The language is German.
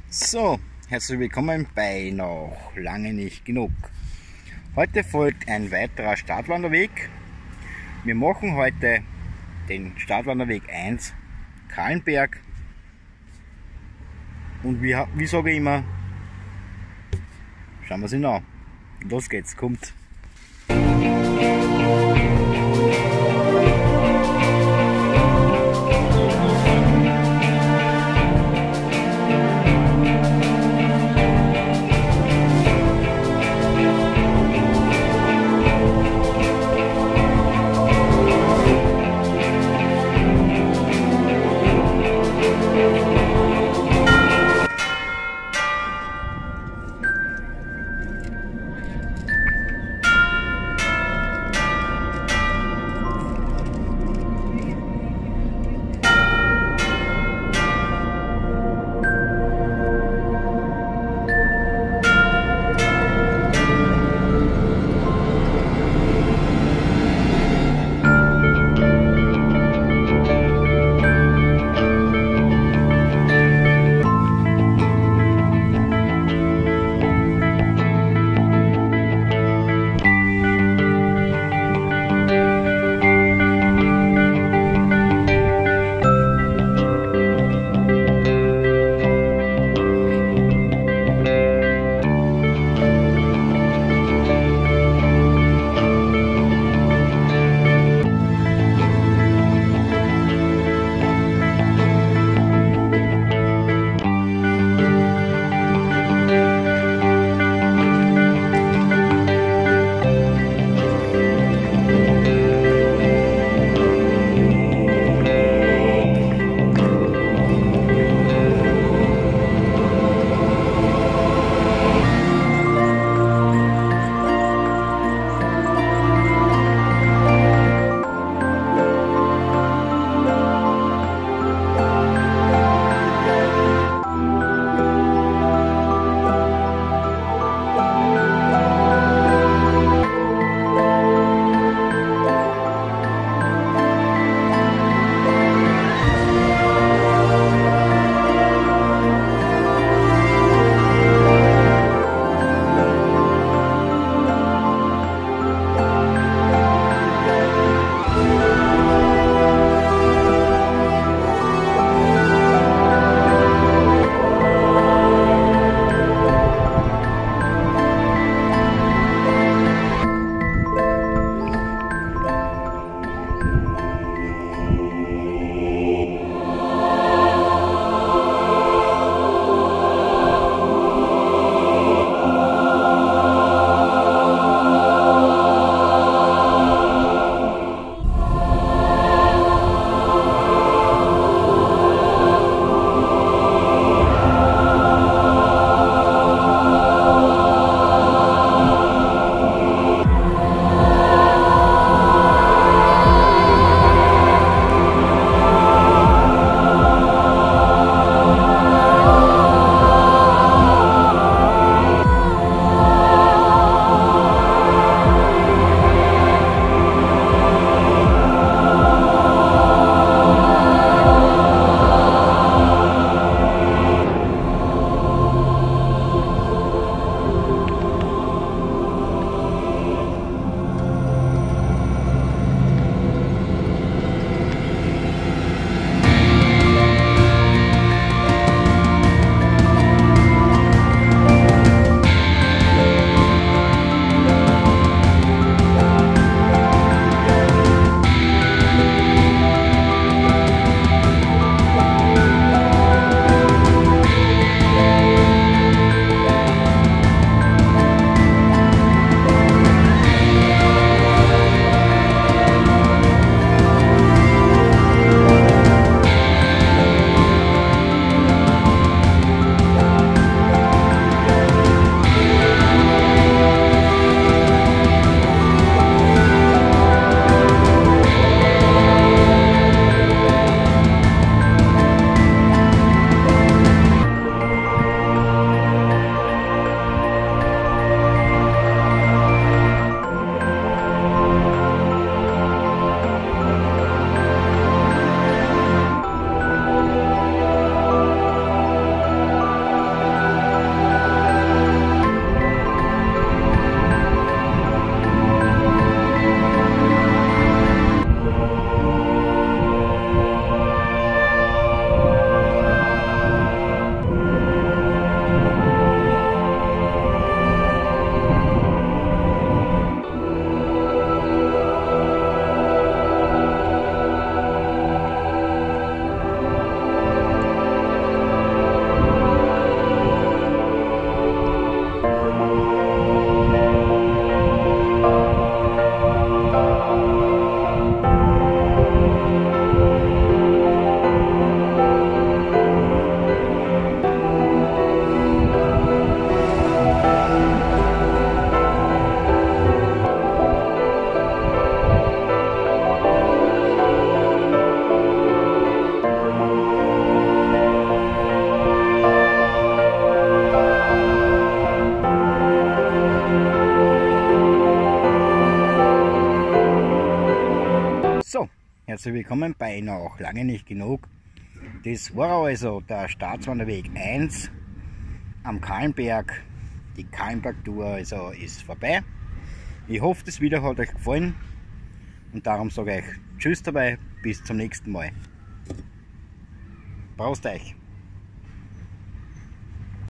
So, herzlich willkommen bei noch lange nicht genug. Heute folgt ein weiterer Stadtwanderweg. Wir machen heute den Stadtwanderweg 1 Kahlenberg. Und wie sage ich immer, schauen wir es ihn an. Los geht's, kommt! Herzlich willkommen bei noch lange nicht genug. Das war also der Staatswanderweg 1 am Kahlenberg. Die Kahlenberg-Tour also ist vorbei. Ich hoffe, das Video hat euch gefallen und darum sage ich Tschüss dabei, bis zum nächsten Mal. Prost euch!